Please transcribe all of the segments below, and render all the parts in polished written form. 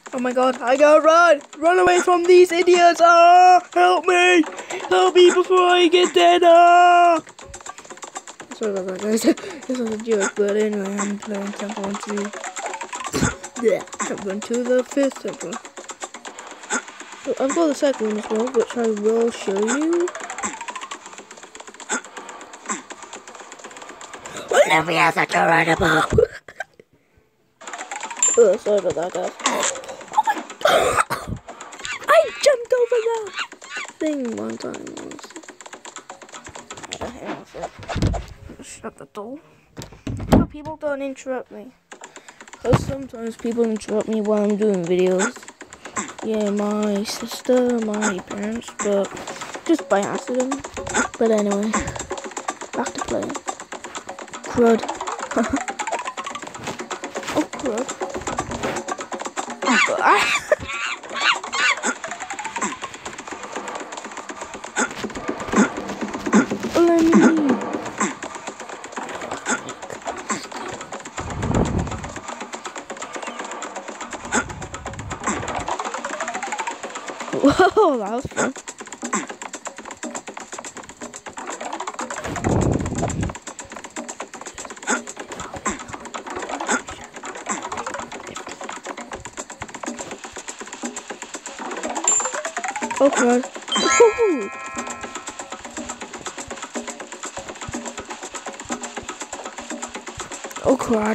Oh my god, I gotta run! Run away from these idiots! Ah! Help me! Help me before I get dead! Ah! Sorry about that, guys. This was a joke, but anyway, I'm playing Temple Run 2. Yeah, Temple Run 2, the 5th Temple. So I've got the second one as well, which I will show you. Olivia, such a rideable! Oh, sorry about that, guys. I jumped over that thing one time. Shut the door. So people don't interrupt me. Because sometimes people interrupt me while I'm doing videos. Yeah, my sister, my parents, but just by accident. But anyway, back to playing. Crud. Oh, crud. Whoa, that was fun. Oh god. Oh crud.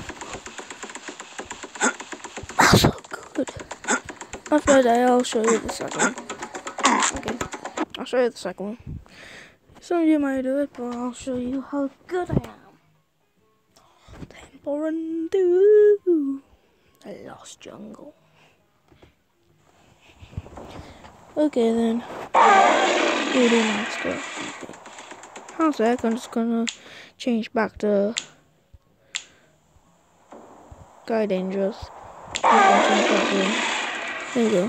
That's so good. After that, I'll show you the second one. Okay, I'll show you the second one. Some of you might do it, but I'll show you how good I am. Temple Run 2. The Lost Jungle. Okay then. Beauty Master. Okay. How's that? I'm just gonna change back to Guy Dangerous. There you go.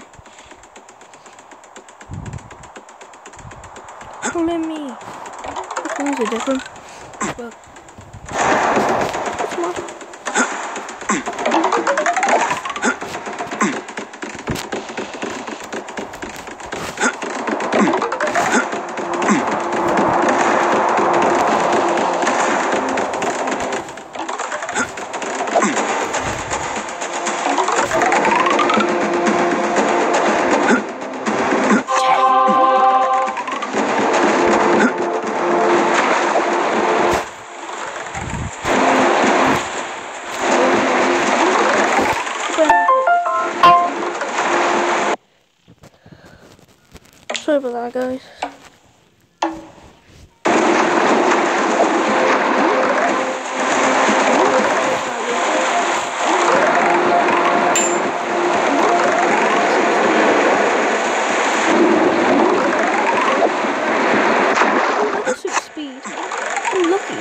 Don't let me. Which ones are different? But sorry about that, guys. That's 6 speed. I'm lucky.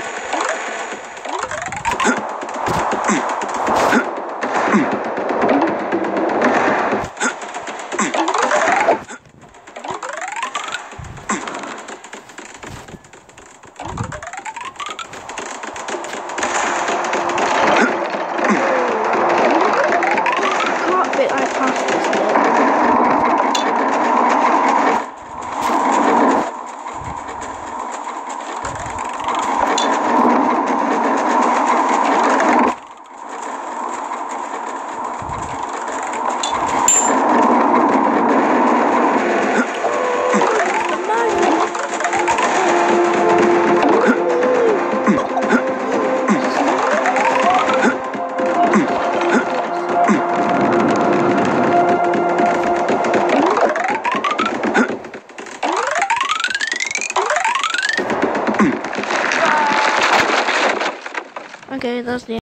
Okay, that's the